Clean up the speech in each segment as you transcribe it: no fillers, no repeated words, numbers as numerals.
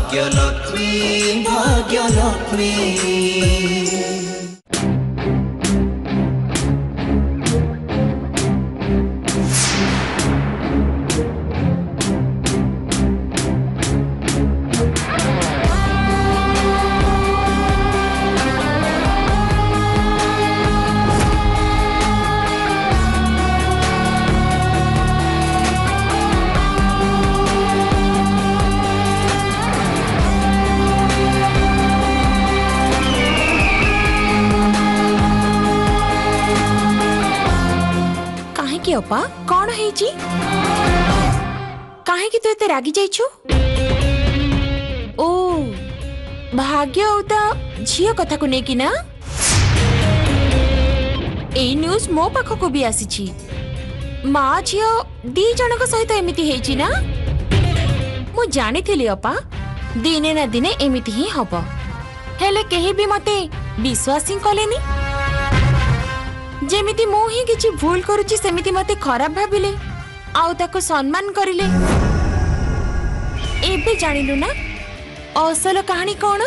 भाग्यलक्ष्मी भाग्यलक्ष्मी। अपा कौन है जी? काहे कि तू एते रागी जाइछु? ओ भाग्य उता झियो कथा को नेकी ना ए न्यूज मो पाखो को भी आसी छी। माँ झियो दी जनक सहित एमिति हेची ना मु जानी थिली अपा दिने ना दिने एमिति ही हबो हेले केही भी मते विश्वास ही कलेनी। जेमिति मु ही किछि भूल करूची सेमिति मते खराब भाबिले आउ ताको सम्मान करिले। एबे जानिलु ना असल कहानी कोन?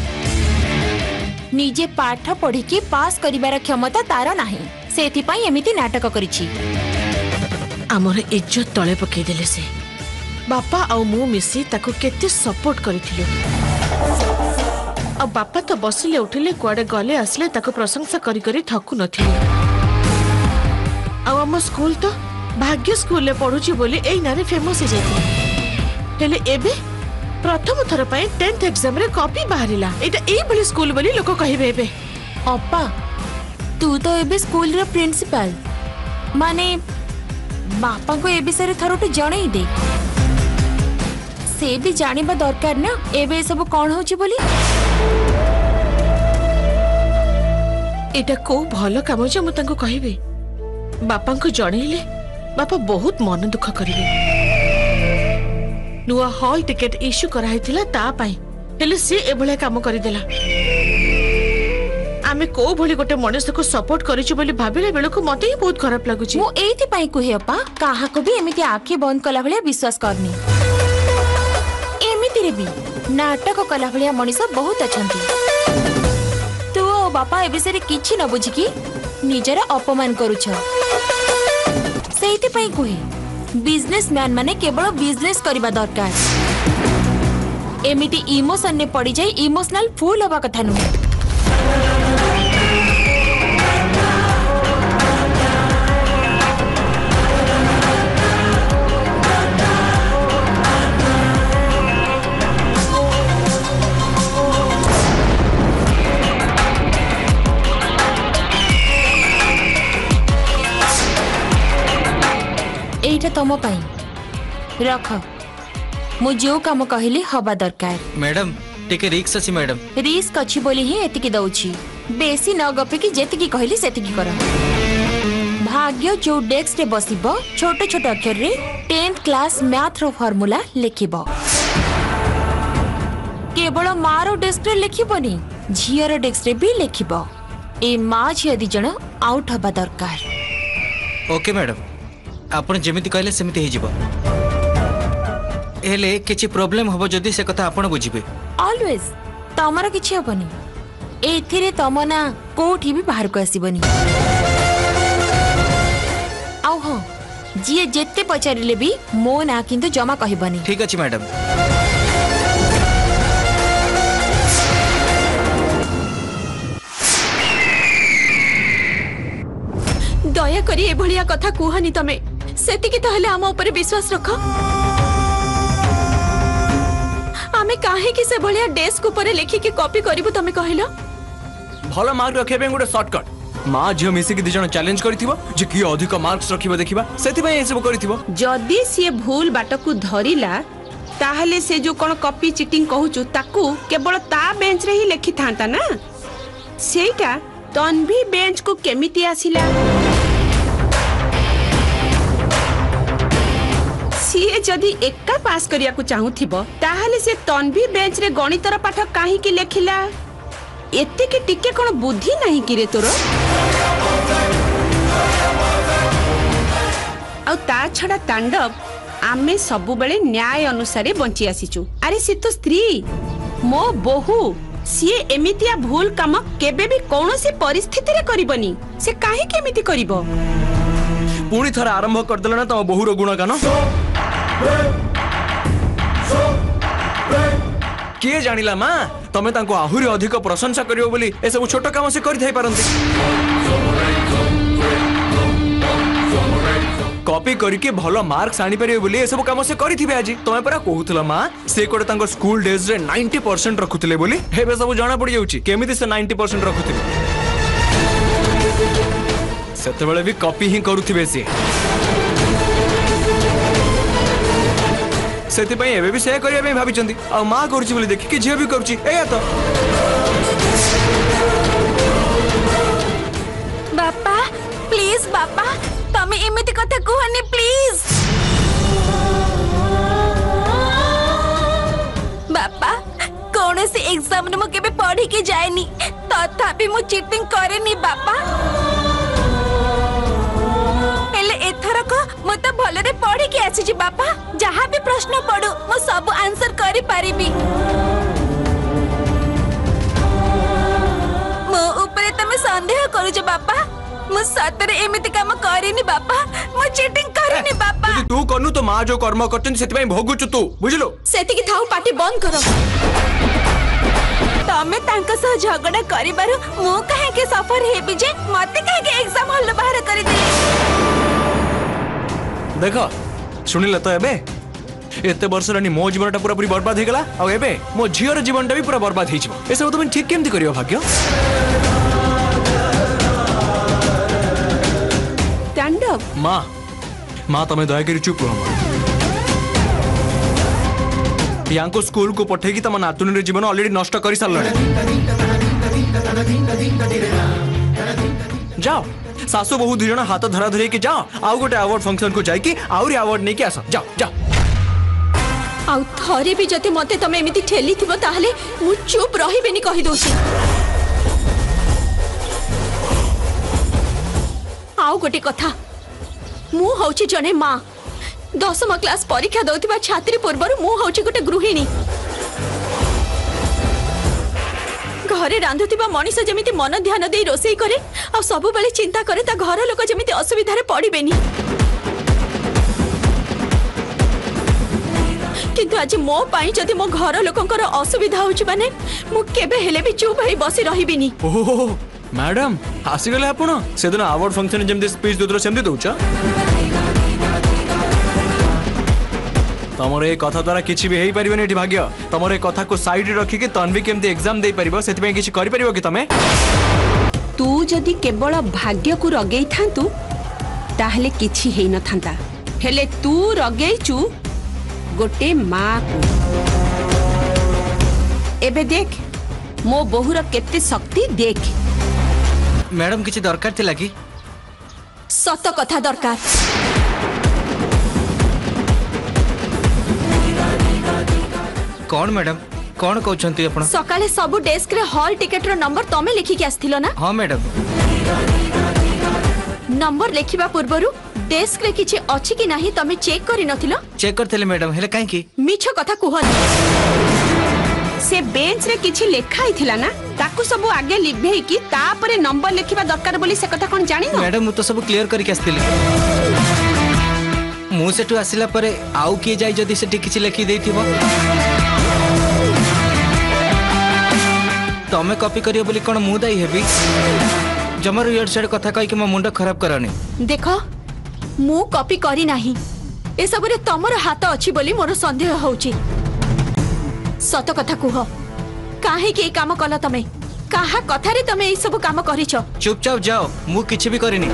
निजे पाठ पढ़ी की पास करिबार क्षमता तार नाही सेथि पई एमिति नाटक करिछि। हमर इज्जत तळे पकई देले से बापा आ मु मिसी ताको केते सपोर्ट करिथिलु। अब बापा तो बसिले उठिले कुआडे गले आसले ताको प्रशंसा करी करी थकु नथिले। अब हम स्कूल तो भाग्य स्कूल ले पढुची बोली एई नारे फेमस हो जाइती। हेले एबे प्रथम थर पई 10th एग्जाम रे कॉपी बाहरिला एटा एई बली स्कूल बोली लोक कहिबे। एबे अप्पा तू तो एबे स्कूल रे प्रिंसिपल माने बापा को ए विषय थरोटे जणई दे से भी जानिबा दरकार ना एबे सब कोन होची बोली। एटा को भलो काम जे मु तांको कहिबे बापा को जणैले बापा बहुत मन दुख करिवे। नुआ हॉल टिकेट इश्यू कराइथिला ता पाई हेले से एभले काम करि देला। आमे को भली गोटे मनुष्य को सपोर्ट करिछु बोली भाबिले बेल को मते ही बहुत खराब लागुची। मु एथि पाई कुहे अपा काहा को भी एमिति आंखें बंद कला भलिया विश्वास करनी। एमिति रे भी नाटक कला भलिया मनीष बहुत अछंती। तू ओ बापा ए विषय किछि न बुझी की निजर अपमान करूछ। सेहिति पई कुहे बिजनेसमैन माने केवल बिजनेस करिबा दरकार एमिति इमोशन ने पड़ी जाई इमोशनल फूल होबा कथा नु। एटा तम पाई रख मु जो काम कहली हवा दरकार। मैडम टिके रिक्स अछि मैडम। रिस्क अछि बोली ही एतिकी दउछि बेसी न गपे की जेतिकी कहली सेतिकी कर। भाग्य जो डेस्क रे बसिबो छोटे छोटे अक्षर रे 10th क्लास मैथ रो फार्मूला लिखिबो। केवल मारो डेस्क रे लिखिबोनी झियर डेस्क रे भी लिखिबो। ए मां झिय दि जण आउट हबा दरकार। ओके मैडम आपण जेमिति कहले सेमिति हे जिवो हेले किछि प्रॉब्लम होबो जदी से कथा आपण बुझिबे। ऑलवेज तमरा किछि हबनी एथिरे तम ना कोठी भी बाहर को आसीबनी। आउ हो जिए जेते पचारिले भी मो ना किंतु जमा कहिबनी। ठीक अछि मैडम। दया करी ए भलिया कथा कुहनी तमे सेतिकी तहले हम ऊपर विश्वास रख। आमे काहे कि से भलिया डेस्क ऊपर लिखि के कॉपी करिवु तमे कहिलो। भलो मार्क रखेबे गुडे शॉर्टकट मां झियो मिसी के दिजण चैलेंज करथिबो जे की अधिक मार्क्स रखिबो देखिबा सेति पय एसब करथिबो। जदी से भूल बाटकू धरिला ताहले से जो कोन कॉपी चीटिंग कहूचु ताकू केवल ता बेंच रे ही लिखि थांता ना सेटा तन्वी बेंच को केमिति आसिला। सीए जदी एका पास करिया को चाहूथिबो ताहले से तन्वी बेंच रे गणितर पाठ काहे की लेखिला एते के टिके कोन बुद्धि नाही कि रे तोर। आ ता छडा तांडव आमे सबु बेले न्याय अनुसार बंची आसीचु। अरे सी तो स्त्री मो बोहू सी एमितिया भूल काम केबे भी कौनसी परिस्थिति रे करिबनी। से काहे केमिति करिवो पुणी थर आरंभ कर देला ना तम बहुर गुण गान। किए जानिला मां तमे तांको आहुरी अधिक प्रशंसा करियो बोली ए सब छोट काम से करि थाई पारंती। कॉपी करके भलो मार्क्स आनी परियो बोली ए सब काम से करिथिबे आजी। तमे परा कहूतला मां से कोडे तांको स्कूल डेज रे 90% रखुतले बोली हेबे सब जाना पड़ी जाउची केमिति से 90% रखुतले। सेते बेले भी कॉपी ही करूथिबे से सेति पई एबे भी से करिया में भाबी चंदी आ मां करूची बोली देखि कि झियो भी करूची एया तो। बापा प्लीज बापा तमे एमिति कथा कहनी प्लीज। बापा कौन से एग्जाम ने मो केबे पढ़ी के जाएनी तथापि मो चीटिंग करेनी बापा। एथरक मो तो भलरे पढ़ी के आसी बापा जहाँ भी प्रश्न पड़ू मो सब आंसर करि परिबी। मो ऊपर तमे संदेह करू बापा मो सतरे एमिति काम करिनी बापा मो चीटिंग करिनी बापा। यदि तू करनु तो मां जो कर्म करछन सेति पई भोगुचु तू बुझलो। सेति की थाउ पार्टी बंद करो। तमे तांका सह झगड़ा करिबारु मो काहे के सफर हेबी जे मते काहे के एग्जाम हॉल बाहर करि दे। देखो सुनिले तो एबे एते वर्ष रानी मो जीवनटा पूरा पूरी बर्बाद हो गला आ एबे मो झियर जीवनटा भी पूरा बर्बाद हो जिवो। ए सब तुम ठीक केमति करियो भाग्य। तांडव मां तमे दया करी चुप रहो। यांको स्कूल को पठेकी तम नातुनी रे जीवन ऑलरेडी नष्ट करि सारलणे। जाओ सासु बहु दुजण हाथ धरा धरे के जाओ आउ गोटे अवार्ड फंक्शन को जाई कि आउरी अवार्ड नै के आसो जाओ जाओ। आउ थरे भी जति मते तमे एमिति ठेली थिबो ताहले मु चुप रहिबेनी कहि दोसी। आउ गोटे कथा मु होची जने मां 10मा क्लास परीक्षा दउथिबा छात्री पूर्वरु मु होची गोटे गृहिणी। घरे रांधुथिबा मनीष जमिति मन ध्यान देई रोसई करे आ सब बेले चिंता करे ता घर लोक जमिति असुविधा रे पड़िबेनी। किंतु आज मो पाई जदि मो घर लोकंकर असुविधा होची माने मु केबे हेले भी चुप होई बसी रहिबिनी। ओहो मैडम आसी गले आपण से दिन अवार्ड फंक्शन जेमति स्पीच दोतरो सेमति दोछ। तमरे ए कथा द्वारा किछि भी हेई परिबेनी एठी भाग्य। तमरे कथा को साइड रखी के तन्वी केमति एग्जाम देई परिबो सेति पई किछि करि परिबो कि तमे। तू जदि केवल भाग्य को रगेई थांतु ताहले किछि हेई न थांता हेले तू रगेइचु गोटे मां को। एबे देख मो बहुर केते शक्ति देख। मैडम किछि दरकार थिला कि सत कथा दरकार। कौन मैडम कौन कहउछंती आपण। सकाळे सबु डेस्क रे हॉल टिकट रो नंबर तमे लिखि के आस्थिलो ना। हां मैडम नंबर लेखिबा पूर्वरु डेस्क रे किछि अछि कि नाही तमे चेक करि नथिलो। चेक करथले मैडम हेले काहे की मिछ कथा कुहनी। से बेंच रे किछि लेखाई थिला ना ताकू सब आगे लिभेई कि तापरे नंबर लेखिबा दरकार बोली से कथा कोन जानि न। मैडम मु तो सब क्लियर करके आस्थिली। मु सेटु आसिला परे आउ के जाई जदी सेठी किछि लेखि देथिबो तमे कॉपी करियो बोली कोन मु दाई हेबी। जमर इयर साइड कथा कहि कि मो मुंड खराब करनी। देखो मु कॉपी करी नाही ए सब रे तमर हाथ अछि बोली मोर संदेह होउची। सत कथा कुह काहे के काम कला तमे काहा कथा रे तमे ए सब काम करिछो। चुपचाप जाओ मु किछि भी करिनी।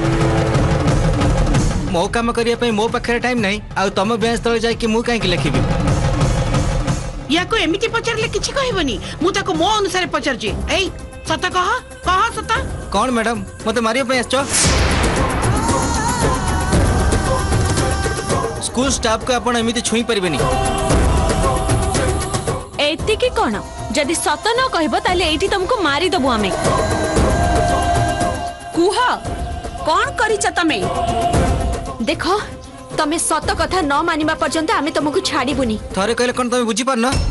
मो काम करिया पे मो पाखरे टाइम नाही आ तम बेंच तळे जाय कि मु काहे कि लेखिबी। या को एमिति पचारले किछि कहबनी मु ताको मो अनुसार पचारजी। एई सत कह सत। कौन मैडम मते मारियो पे आछो। स्कूल स्टाफ को आपण एमिति छुई परिबेनी। एति की कोन जदी सत न कहबो ताले एठी तुमको मारी दबु हमें। कुह कौन करिछ तमे। देखो तमे सत कथा न मानिबा पर्यंत आमे तुमको छाड़ीबुनी। थरे कहले कौन तुम बुझी पारन